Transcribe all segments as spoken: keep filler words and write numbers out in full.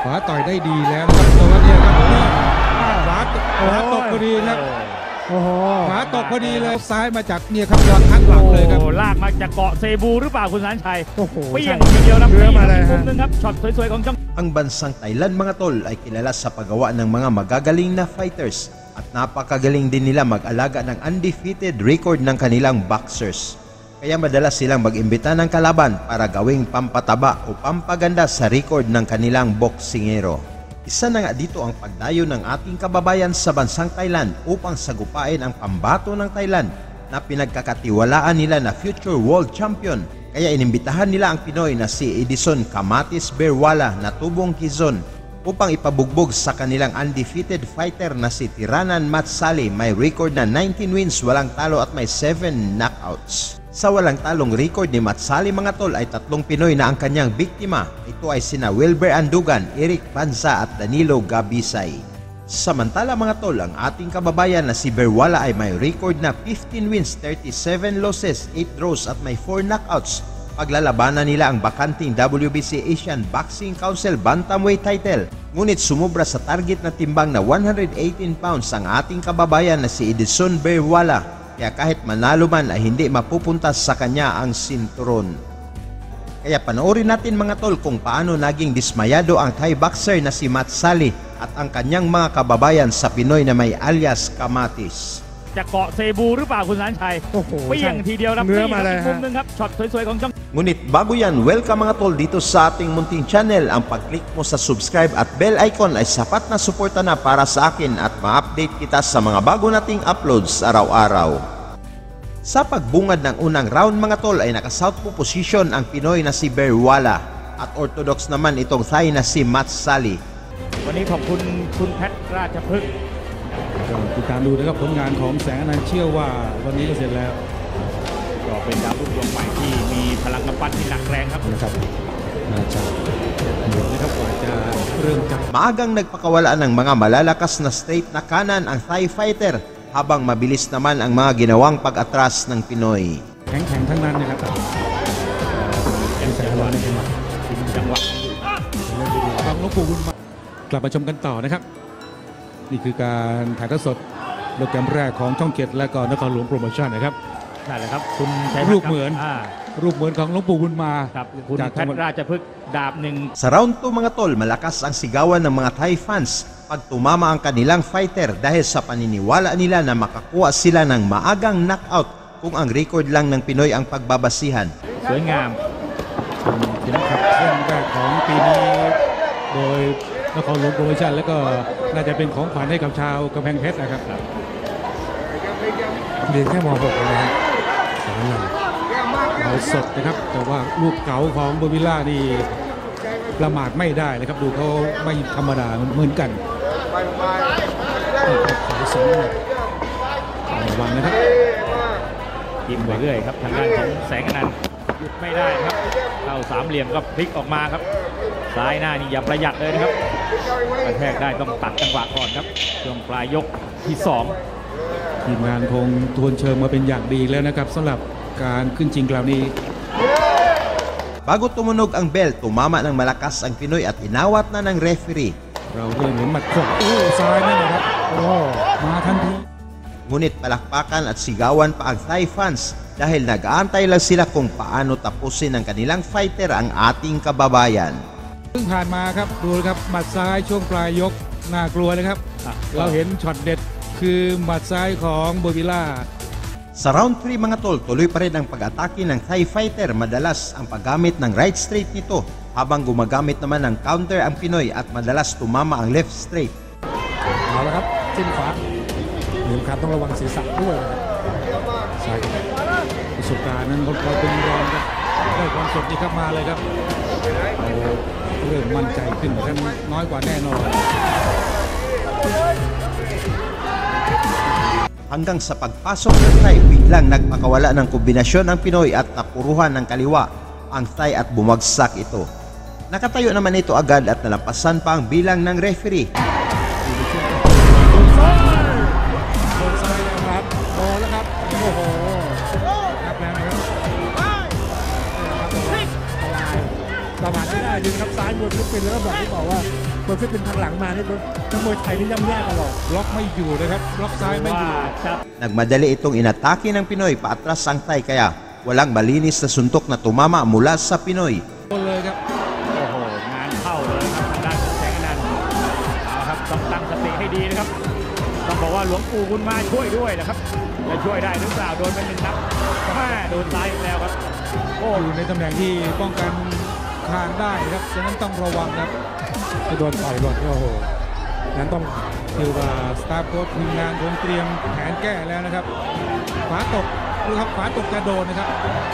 ขวาต่อยได้ดีแล้วครับแต่ว่าเนี่ยครับขวาขวาตกพอดีครับโอ้โหขวาตกพอดีเลยซ้ายมาจากเนี่ยครับวางข้างหลังเลยครับลากมาจากเกาะเซบูหรือเปล่าคุณสันชัยโอ้โหเปี้ยงทีเดียวนะเรือมาเลยมุมนึงครับช็อตสวยๆของจัง Ang bansang Thailand mga tol ay kilala sa paggawa ng mga magagaling na fighters at napakagaling din nila mag-alaga ng undefeated record ng kanilang boxers. Kaya madalas silang mag-imbita ng kalaban para gawing pampataba o pampaganda sa record ng kanilang boksingero. Isa na nga dito ang pagdayo ng ating kababayan sa bansang Thailand upang sagupain ang pambato ng Thailand na pinagkakatiwalaan nila na future world champion. Kaya inimbitahan nila ang Pinoy na si Edison Kamatis Berwala na tubong Quezon upang ipabugbog sa kanilang undefeated fighter na si Tiranan Matsali. May record na nineteen wins, walang talo at may seven knockouts. Sa walang talong record ni Matsali mga tol ay tatlong Pinoy na ang kanyang biktima. Ito ay sina Wilber Andugan, Eric Panza at Danilo Gabisay. Samantala mga tol, ang ating kababayan na si Berwala ay may record na fifteen wins, thirty-seven losses, eight draws at may four knockouts. Paglalabanan nila ang bakanting W B C Asian Boxing Council Bantamweight title. Ngunit sumubra sa target na timbang na one hundred eighteen pounds ang ating kababayan na si Edison Berwala. Kaya kahit manalo man ay hindi mapupunta sa kanya ang sinturon. Kaya panoorin natin mga tol kung paano naging dismayado ang Thai boxer na si Matsali at ang kanyang mga kababayan sa Pinoy na may alias Kamatis. จากเกาะเซบูหรือเปล่าคุณสันชัยโอ้โหเปี้ยงทีเดียวนะเนื้อมาเลยมุมนึงครับช็อตสวยๆของจัง Ngunit bago yan, welcome mga tol dito sa ating munting channel. Ang pag-click mo sa subscribe at bell icon ay sapat na suporta na para sa akin at ma-update kita sa mga bago nating uploads araw-araw. Sa pagbungad ng unang round mga tol ay naka-southpaw position ang Pinoy na si Berwala at orthodox naman itong Thai na si Matsali. วันนี้ขอบคุณคุณแพทราชพฤกษ์ติดตามดูนะครับผลงานของแสงอนันต์เชื่อว่าวันนี้ก็เสร็จแล้วก็เป็นดาวรุ่งดวงใหม่ที่มีพลังกำปั้นที่หนักแรงครับนะครับน่าจะหมดนะครับกว่าจะเริ่มจับ Maagang nagpakawala ng mga malalakas na straight na kanan ang Thai fighter habang mabilis naman ang mga ginawang pag-atras ng Pinoy. แข็งแข็งทั้งนั้นนะครับเป็นแสงอนันต์นะครับจังหวะฟังหลวงปู่บุญมากลับมาชมกันต่อนะครับนี่คือการถ่ายทอดสดโปรแกรมแรกของช่องเจ็ดและก็นครหลวงโปรโมชั่นนะครับนั่นแหละครับคุณชัยรูปเหมือนอ่ารูปเหมือนของหลวงปู่บุญมาครับคุณจากแพทราชพฤกษ์ดาบหนึ่ง Sa round two mga tol, malakas ang sigawan ng mga Thai fans pag tumama ang kanilang fighter dahil sa paniniwala nila na makakuha sila ng maagang knockout kung ang record lang ng Pinoy ang pagbabasihan. สวยงามเข็มขัดเส้นแรกของปีนี้โดยนครหลวงโปรโมชั่นแล้วก็น่าจะเป็นของขวัญให้กับชาวกำแพงเพชรนะครับเรียนแค่ม หก นะฮะสองหนึ่งเราสดนะครับแต่ว่าลูกเก๋าของโบวิล่านี่ประมาทไม่ได้นะครับดูเขาไม่ธรรมดาเหมือนกันขอสองระวังนะครับยิ้มไปเรื่อยครับทางด้านของแสงอนันต์หยุดไม่ได้ครับเข้าสามเหลี่ยมก็พลิกออกมาครับซ้ายหน้านี่อย่าประหยัดเลยนะครับกระแทกได้ต้องตัดจังหวะก่อนครับช่วงปลายยกที่สองทีมงานคงทวนเชิงมาเป็นอย่างดีแล้วนะครับสำหรับการขึ้นจริงคราวนี้ Bago tumunog ang bell, tumama ng malakas ang Pinoy at inawat na ng referee. เราเริ่มเห็นหมัดขวาโอ้ซ้ายนั่นนะครับโอ้มาทันที Ngunit palakpakan at sigawan pa ang Thai fans dahil nag-aantay lang sila kung paano tapusin ng kanilang fighter ang ating kababayan. ซึ่งผ่านมาครับดูครับหมัดซ้ายช่วงปลายยกน่ากลัวนะครับเราเห็นช็อตเด็ดคือหมัดซ้ายของโบวิล่า Sa round three mga tol, tuloy pa rin ang pag-atake ng Thai fighter. Madalas ang paggamit ng right straight nito habang gumagamit naman ng counter ang Pinoy at madalas tumama ang left straight. เอาละครับจิ้มขวาเหลี่ยมขาต้องระวังศีรษะด้วยใช่ครับประสบการณ์นั้นคนคอยเป็นรองครับได้ความสดนี่ครับมาเลยครับเราเริ่มมั่นใจขึ้นกันน้อยกว่าแน่นอน Hanggang sa pagpasok ng Thai, biglang nagpakawala ng kombinasyon ang Pinoy at napuruhan ng kaliwa ang Thai at bumagsak ito. Nakatayo naman ito agad at nalampasan pa ang bilang ng referee. ประมาทไม่ได้จริงครับซ้ายบนลุกเป็นแล้วแบบที่บอกว่าเปิดฟิตเป็นทางหลังมานี่นักมวยไทยนี่ย่ำแย่ตลอดล็อกไม่อยู่นะครับล็อกซ้ายไม่อยู่ว่าจะ Nagmadali itong inatake ng Pinoy paatras ang Thai kaya walang malinis na suntok na tumama mula sa Pinoy. เลยครับโอ้โหงานเข้าเลยครับทางด้านของแสงอนันต์เอาครับต้องตั้งสติให้ดีนะครับต้องบอกว่าหลวงปู่บุญมาช่วยด้วยนะครับจะช่วยได้หรือเปล่าโดนไปหนึ่งนัดแม่โดนซ้ายอีกแล้วครับโอ้อยู่ในตำแหน่งที่ป้องกันคางได้ครับฉะนั้นต้องระวังครับจะโดนต่อยก่อนโอ้โหงั้นต้องคือว่าสตาร์โค้ชทีมงานคงเตรียมแผนแก้แล้วนะครับขวาตกดูครับขวาตกจะโดนนะครับ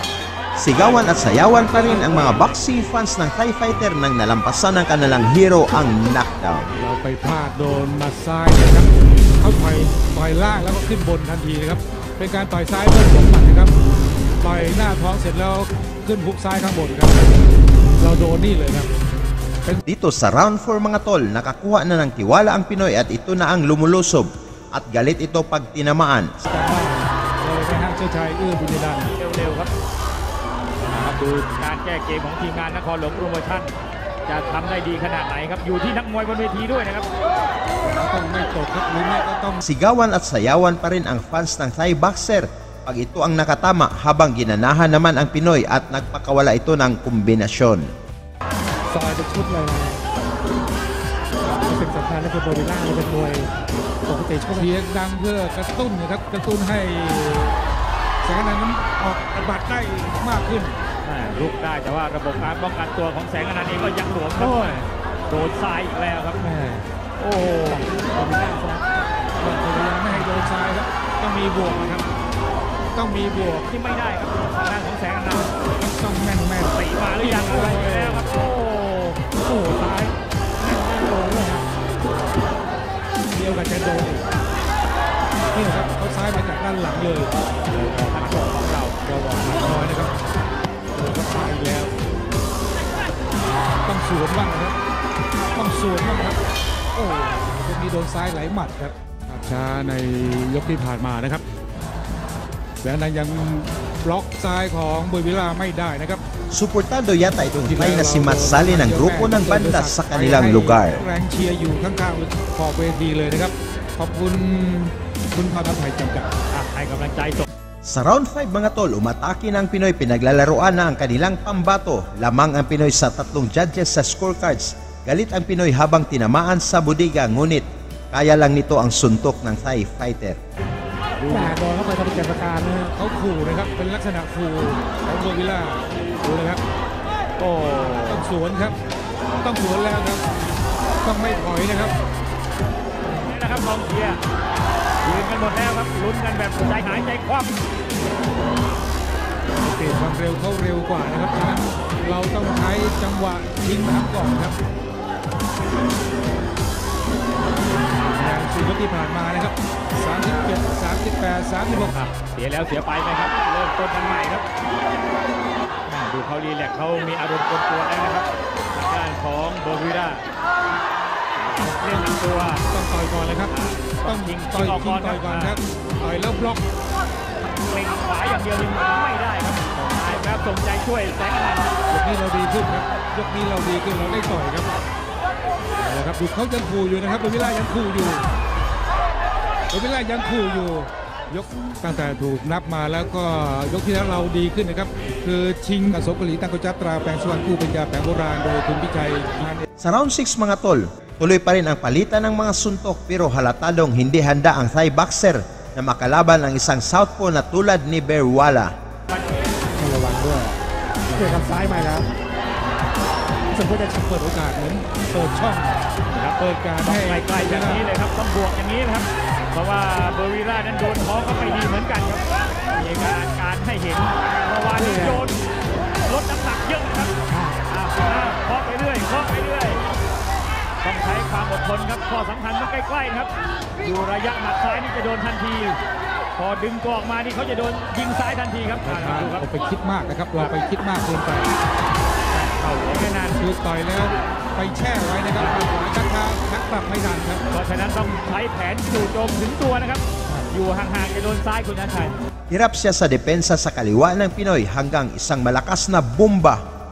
Sigawan at sayawan pa rin ang mga boxing fans ng Thai fighter nang nalampasan ng kanilang hero ang knockdown. เราไปพลาดโดนหมัดซ้ายนะครับเขาต่อยต่อยล่างแล้วก็ขึ้นบนทันทีนะครับเป็นการต่อยซ้ายเพิ่มสองหมัดนะครับต่อยหน้าท้องเสร็จแล้วขึ้นฮุกซ้ายข้างบนครับเราโดนนี่เลยครับ Dito sa round four mga tol, nakakuha na ng tiwala ang Pinoy at ito na ang lumulusob at galit ito pag tinamaan. แต่ว่าเราไปห้างเชิดชัยเอื้อบุญดันเร็วๆครับนะครับดูการแก้เกมของทีมงานนครหลวงโปรโมชั่นจะทำได้ดีขนาดไหนครับอยู่ที่นักมวยบนเวทีด้วยนะครับต้องไม่ตกครับหรือไม่ก็ต้อง Sigawan at sayawan pa rin ang fans ng Thai boxer pag ito ang nakatama habang ginanahan naman ang Pinoy at nagpakawala ito ng kombinasyon. ซอยเป็นชุดเลยนะสิ่งสำคัญก็คือโบวิล่าเป็นมวยปกติชกเสียงดังเพื่อกระตุ้นนะครับกระตุ้นให้แสงอนันต์นั้นออกบัตรได้มากขึ้นอ่าลุกได้แต่ว่าระบบการป้องกันตัวของแสงอนันต์เองก็ยังหลวมครับโดนซ้ายอีกแล้วครับแม่โอ้โหโบวิล่าชนะต้องพยายามไม่ให้โดนซ้ายครับต้องมีบวกนะครับ ต้องมีบวกที่ไม่ได้ครับทางด้านของแสงอนันต์ต้องแม่นแม่นตีมาหรือยังอะไรไปแล้วครับโอ้โอ้โหซ้ายแน่นแน่นโดนเลยครับเดียวกับจะโดนอีกนี่ครับเขาซ้ายมาจากด้านหลังเลยทางของเราเราบอกหนักน้อยนะครับโดนเขาซ้ายอีกแล้ว ต้องสวนบ้างนะครับต้องสวนบ้างครับโอ้ตรงนี้โดนซ้ายไหลหมัดครับช้าในยกที่ผ่านมานะครับแล้วนั้นยังบล็อกซ้ายของบุยวิลาไม่ได้นะครับ Suportado yata itong Thai na si Matsali ng grupo ng banda sa kanilang lugar. แรงเชียร์อยู่ข้างๆขอบเวทีเลยนะครับขอบคุณคุณพาทัพไทยจำกัดอ่ะให้กำลังใจส่ง Sa round five mga tol, umatake ng Pinoy pinaglalaroan na ang kanilang pambato. Lamang ang Pinoy sa tatlong judges sa scorecards. Galit ang Pinoy habang tinamaan sa budiga ngunit kaya lang nito ang suntok ng Thai fighter. แหม่โดนเข้าไปทำเป็นเกิดประการนะฮะเขาขู่นะครับเป็นลักษณะขู่ของบุยวิลาดูนะครับโอ้ต้องสวนครับ ต้องสวนแล้วครับ ต้องไม่ถอยนะครับนี่นะครับกองเชียร์ยืนกันหมดแล้วครับลุ้นกันแบบใจหายใจคว่ำเปลี่ยนความเร็วเขาเร็วกว่านะครับฉะนั้นเราต้องใช้จังหวะยิงน้ำก่อนครับอย่างสี่ยกที่ผ่านมานะครับสามสิบเจ็ด สามสิบแปด สามสิบหกครับเสียแล้วเสียไปไหมครับเริ่มต้นกันใหม่ครับอ่าดูเขารีแลกซ์เขามีอารมณ์กดตัวแล้วนะครับทางด้านของโบวีราเล่นลำตัวต้องต่อยก่อนเลยครับ ต้องยิงต่อยยิงต่อยก่อนครับ ต่อยแล้วบล็อกเล็งขวาอย่างเดียวยังไม่ได้ครับนายแบบส่งใจช่วยแสงอนันต์ยกนี้เราดีขึ้นครับ ยกนี้เราดีขึ้นเราได้ต่อยครับเอาละครับดูเขายังขู่อยู่นะครับโดยวิลายังขู่อยู่โดยวิลายังขู่อยู่ ยกตั้งแต่ถูกนับมาแล้วก็ยกที่แล้วเราดีขึ้นนะครับ คือชิงกับสมกลีตั้งกจัตราแปลงสวรรค์กู้ปัญญาแปลงโบราณโดยคุณพิชัยงาน Sa round six mga tol, tuloy pa rin ang palitan ng mga suntok pero halatadong hindi handa ang Thai boxer na makalaban ang isang southpaw na tulad ni Berwala. ต้องระวังด้วยเกี่ยวกับซ้ายมาแล้วรู้สึกว่าจะเปิดโอกาสเหมือนเปิดช่องนะครับเปิดการต้องให้ใกล้ๆอย่างนี้เลยครับต้องบวกอย่างนี้นะครับเพราะว่าเบอร์วีรานั้นโดนท้องก็ไม่ดีเหมือนกันครับมีการการให้เห็นเมื่อวานนี้โดนลดน้ำหนักเยอะนะครับอ้าวอ้าวเคาะไปเรื่อยเคาะไปเรื่อยต้องใช้ความอดทนครับข้อสำคัญต้องใกล้ๆครับอยู่ระยะหมัดซ้ายนี่จะโดนทันที พอดึงตัวออกมานี่เขาจะโดนยิงซ้ายทันทีครับอ่าดูครับเราไปคิดมากนะครับ เราไปคิดมากเกินไปเข้าแค่นั้นคือต่อยแล้วไปแช่ไว้นะครับขวาชักเท้าชักปรับไม่ทันครับเพราะฉะนั้นต้องใช้แผนจู่โจมถึงตัวนะครับ อยู่ห่างๆจะโดนซ้ายคุณนันชัย Hirap siya sa depensa sa kaliwa ng Pinoy hanggang isang malakas na bomba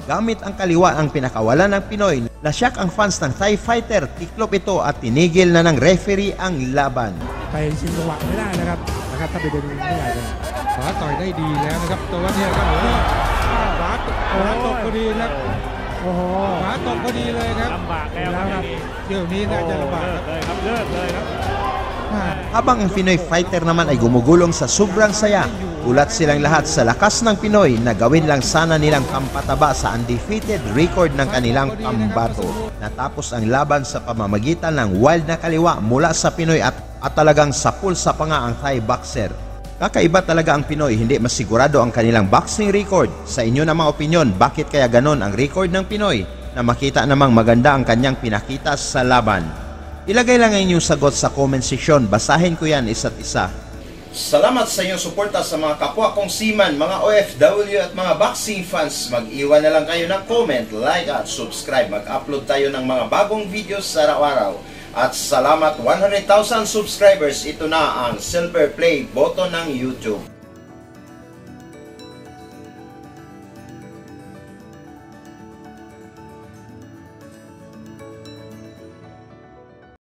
gamit ang kaliwa ang pinakawalan ng Pinoy. Nasyak ang fans ng Thai fighter, tiklop ito at tinigil na ng referee ang laban. ไปชิงจังหวะไม่ได้นะครับนะครับถ้าไปดึงไม่ได้เลยขวาต่อยได้ดีแล้วนะครับแต่ว่าเนี่ยครับโอ้โหขวาตกขวาตกพอดีครับโอ้โหขวาตกพอดีเลยครับลำบากแล้วครับเที่ยวนี้น่าจะลำบากครับเลยครับเลิกเลยครับ Habang ang Pinoy fighter naman ay gumugulong sa sobrang saya, ulat silang lahat sa lakas ng Pinoy na gawin lang sana nilang pampataba sa undefeated record ng kanilang pambato. Natapos ang laban sa pamamagitan ng wild na kaliwa mula sa Pinoy at, at talagang sapul sa panga ang Thai boxer. Kakaiba talaga ang Pinoy, hindi masigurado ang kanilang boxing record. Sa inyo namang opinyon, bakit kaya ganon ang record ng Pinoy na makita namang maganda ang kanyang pinakita sa laban? Ilagay lang ang inyong sagot sa comment section. Basahin ko yan isa't isa. Salamat sa inyong suporta sa mga kapwa kong seaman, mga O F W at mga boxing fans. Mag-iwan na lang kayo ng comment, like at subscribe. Mag-upload tayo ng mga bagong videos sa araw-araw. At salamat one hundred thousand subscribers. Ito na ang Silver Play button ng YouTube.